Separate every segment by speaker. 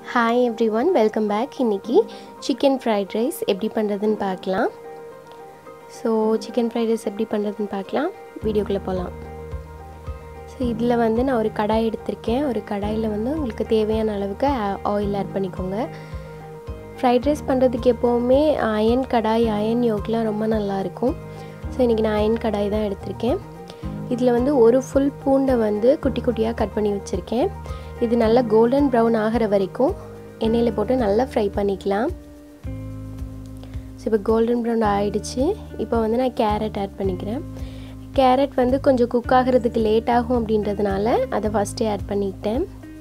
Speaker 1: Hi everyone, welcome back. இன்னைக்கு chicken fried rice எப்படி பண்றதுன்னு பார்க்கலாம். So chicken fried rice எப்படி பண்றதுன்னு பார்க்கலாம். வீடியோக்குள்ள போலாம். So இதுல வந்து நான் ஒரு கடாய் எடுத்துர்க்கேன். ஒரு கடாயில வந்து உங்களுக்கு தேவையான அளவுக்கு oil add பண்ணிக்கோங்க. fried rice பண்றதுக்கு எப்பவுமே iron கடாய் iron யோக்லாம் ரொம்ப நல்லா இருக்கும். So இன்னைக்கு நான் iron கடாய் தான் எடுத்துர்க்கேன். இதுல வந்து ஒரு full பூண்டை வந்து குட்டி குட்டியா கட் பண்ணி வச்சிருக்கேன். இது நல்ல கோல்டன் பிரவுன் ஆகிற வரைக்கும் எண்ணெயில போட்டு நல்லா ஃப்ரை பண்ணிக்கலாம். சோ இப்போ கோல்டன் பிரவுன் ஆயிடுச்சு. இப்போ வந்து நான் கேரட் ஆட் பண்ணிக்கிறேன். கேரட் வந்து கொஞ்சம் குக் ஆகிறதுக்கு லேட் ஆகும் அப்படின்றதுனால அதை ஃபர்ஸ்டே ஆட் பண்ணிட்டேன்.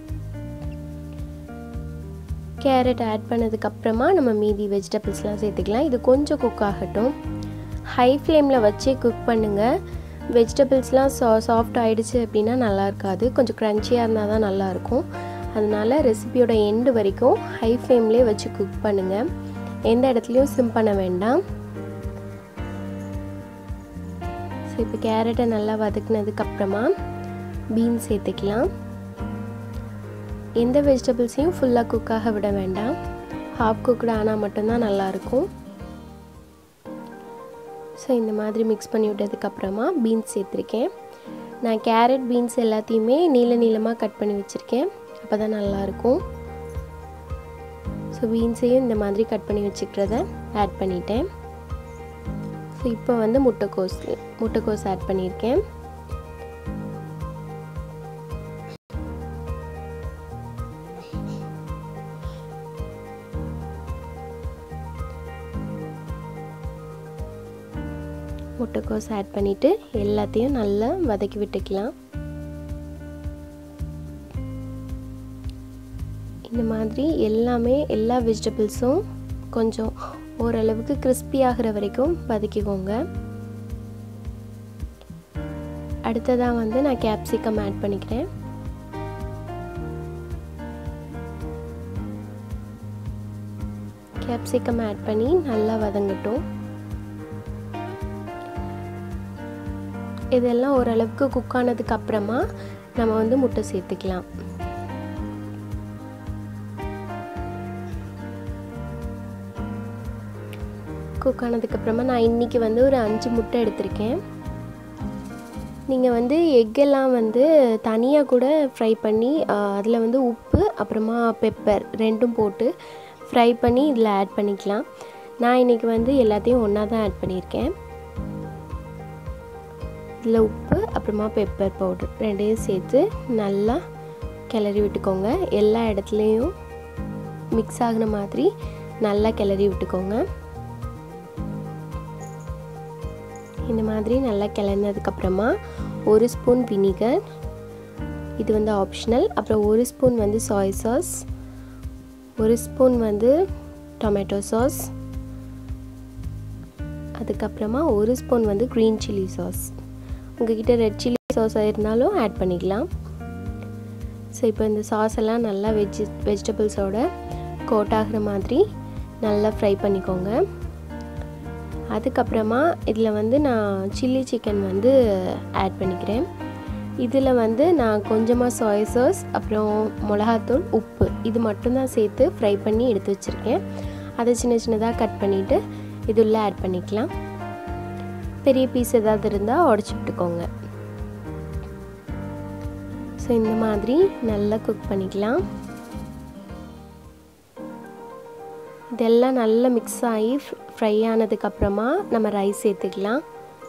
Speaker 1: கேரட் ஆட் பண்ணதுக்கு அப்புறமா நம்ம மீதி வெஜிடபிள்ஸ்லாம் சேர்த்துக்கலாம். இது கொஞ்சம் குக் ஆகட்டும். ஹை ஃப்ளேம்ல வச்சு குக் பண்ணுங்க. வெஜிடபிள்ஸ்லாம் சாஃப்ட் ஆயிடுச்சு அப்படினா நல்லா இருக்காது. கொஞ்சம் கிரன்ச்சியா இருந்தா தான் நல்லா இருக்கும். அதனால ரெசிபியோட எண்ட் வரைக்கும் ஹை ஃப்ளேம்லயே வச்சு குக் பண்ணுங்க. எந்த இடத்துலயும் சிம் பண்ண வேண்டாம். சோ இப்போ கேரட்டை நல்லா வதக்குனதுக்கு அப்புறமா பீன்ஸ் சேர்த்துக்கலாம். எந்த வெஜிடபிள்ஸையும் ஃபுல்லா குக் ஆக விட வேண்டாம். ஹாஃப் குக்ட் ஆனா மட்டும் தான் நல்லா இருக்கும். ஸோ இந்த மாதிரி மிக்ஸ் பண்ணி விட்டதுக்கு அப்புறமா பீன்ஸ் சேர்த்துருக்கேன். நான் கேரட் பீன்ஸ் எல்லாத்தையுமே நீள நீளமாக கட் பண்ணி வச்சுருக்கேன். அப்போ தான் நல்லாயிருக்கும். ஸோ பீன்ஸையும் இந்த மாதிரி கட் பண்ணி வச்சுக்கிறத ஆட் பண்ணிட்டேன். ஸோ இப்போ வந்து முட்டைக்கோஸ் ஆட் பண்ணியிருக்கேன். முட்டைக்கோஸ் ஆட் பண்ணிட்டு எல்லாத்தையும் நல்லா வதக்கி விட்டுக்கலாம். இந்த மாதிரி எல்லா வெஜிடபிள்ஸும் கொஞ்சம் ஓரளவுக்கு கிறிஸ்பி ஆகிற வரைக்கும் வதக்கிக்கோங்க. அடுத்ததா வந்து நான் கேப்சிகம் ஆட் பண்ணிக்கிறேன். கேப்சிகம் ஆட் பண்ணி நல்லா வதங்கட்டும். இதெல்லாம் ஓரளவுக்கு குக் ஆனதுக்கு அப்புறமா நம்ம வந்து முட்டை சேர்த்துக்கலாம். குக் ஆனதுக்கு அப்புறமா நான் இன்னைக்கு வந்து ஒரு 5 முட்டை எடுத்திருக்கேன். நீங்க வந்து எக் எல்லாம் வந்து தனியா கூட ஃப்ரை பண்ணி அதுல வந்து உப்பு அப்புறமா பெப்பர் ரெண்டும் போட்டு ஃப்ரை பண்ணி இதுல ஆட் பண்ணிக்கலாம். நான் இன்னைக்கு வந்து எல்லாத்தையும் ஒண்ணா தான் ஆட் பண்ணியிருக்கேன். இதில் உப்பு அப்புறமா பெப்பர் பவுடர் ரெண்டையும் சேர்த்து நல்லா கிளறி விட்டுக்கோங்க. எல்லா இடத்துலையும் மிக்ஸ் ஆகிற மாதிரி நல்லா கிளறி விட்டுக்கோங்க. இந்த மாதிரி நல்லா கிளறினதுக்கப்புறமா 1 ஸ்பூன் வினிகர், இது வந்து ஆப்ஷனல். அப்புறம் 1 ஸ்பூன் வந்து சோயா சாஸ், 1 ஸ்பூன் வந்து டொமேட்டோ சாஸ், அதுக்கப்புறமா 1 ஸ்பூன் வந்து க்ரீன் சில்லி சாஸ். உங்ககிட்ட ரெட் சில்லி சாஸ் இருந்தாலும் ஆட் பண்ணிக்கலாம். ஸோ இப்போ இந்த சாஸ் எல்லாம் நல்லா வெஜிடபிள்ஸோட கோட் ஆகிற மாதிரி நல்லா ஃப்ரை பண்ணிக்கோங்க. அதுக்கப்புறமா இதில் வந்து நான் சில்லி சிக்கன் வந்து ஆட் பண்ணிக்கிறேன். இதில் வந்து நான் கொஞ்சமாக சோயா சாஸ் அப்புறம் மிளகாத்தூள் உப்பு இது மட்டும்தான் சேர்த்து ஃப்ரை பண்ணி எடுத்து வச்சுருக்கேன். அதை சின்ன சின்னதாக கட் பண்ணிவிட்டு இதுள்ள ஆட் பண்ணிக்கலாம். பெரிய பீஸ் ஏதாவது இருந்தால் உடச்சி விட்டுக்கோங்க. ஸோ இந்த மாதிரி நல்லா குக் பண்ணிக்கலாம். இதெல்லாம் நல்லா மிக்ஸ் ஆகி ஃப்ரை ஆனதுக்கப்புறமா நம்ம ரைஸ் சேர்த்துக்கலாம்.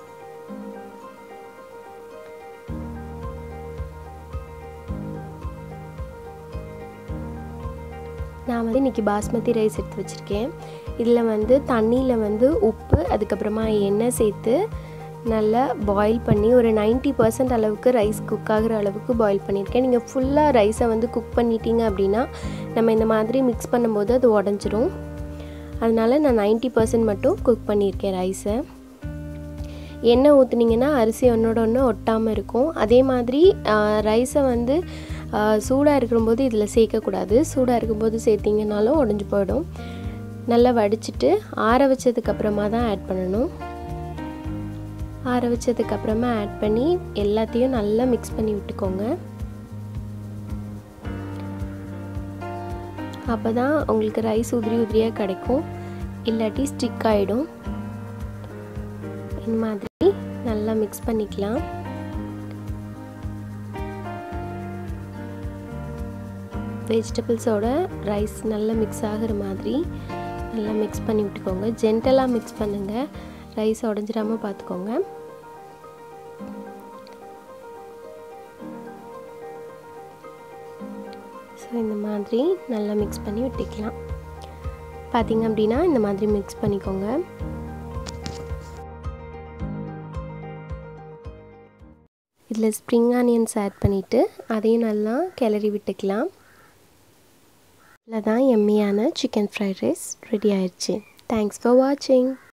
Speaker 1: நான் வந்து இன்றைக்கி பாஸ்மதி ரைஸ் எடுத்து வச்சுருக்கேன். இதில் வந்து தண்ணியில் வந்து உப்பு அதுக்கப்புறமா எண்ணெய் சேர்த்து நல்லா பாயில் பண்ணி ஒரு 90% அளவுக்கு ரைஸ் குக் ஆகிற அளவுக்கு பாயில் பண்ணியிருக்கேன். நீங்கள் ஃபுல்லாக ரைஸை வந்து குக் பண்ணிட்டீங்க அப்படின்னா நம்ம இந்த மாதிரி மிக்ஸ் பண்ணும்போது அது உடஞ்சிரும். அதனால் நான் 90% மட்டும் குக் பண்ணியிருக்கேன் ரைஸை. எண்ணெய் ஊற்றுனீங்கன்னா அரிசி ஒன்றோட ஒன்று ஒட்டாமல் இருக்கும். அதே மாதிரி ரைஸை வந்து சூடாக இருக்கும்போது இதில் சேர்க்கக்கூடாது. சூடாக இருக்கும்போது சேர்த்திங்கனாலும் உடஞ்சி போயிடும். நல்லா வடிச்சிட்டு ஆற வச்சதுக்கப்புறமா தான் ஆட் பண்ணணும். ஆற வச்சதுக்கப்புறமா ஆட் பண்ணி எல்லாத்தையும் நல்லா மிக்ஸ் பண்ணி விட்டுக்கோங்க. அப்போ தான் உங்களுக்கு ரைஸ் உதிரி உதிரியாக கிடைக்கும், இல்லாட்டி ஸ்டிக் ஆகிடும். இந்த மாதிரி நல்லா மிக்ஸ் பண்ணிக்கலாம். வெஜிடபிள்ஸோட ரைஸ் நல்லா மிக்ஸ் ஆகிற மாதிரி நல்லா மிக்ஸ் பண்ணி விட்டுக்கோங்க. ஜென்டலாக மிக்ஸ் பண்ணுங்கள், ரைஸ் உடஞ்சிடாமல் பார்த்துக்கோங்க. ஸோ இந்த மாதிரி நல்லா மிக்ஸ் பண்ணி விட்டுக்கலாம். பார்த்திங்க அப்படின்னா இந்த மாதிரி மிக்ஸ் பண்ணிக்கோங்க. இதில் ஸ்ப்ரிங் ஆனியன்ஸ் ஆட் பண்ணிவிட்டு அதையும் நல்லா கிளறி விட்டுக்கலாம். இதில் தான் எம்மியான சிக்கன் ஃப்ரைட் ரைஸ் ரெடி ஆயிடுச்சு. தேங்க்ஸ் ஃபார் வாட்சிங்.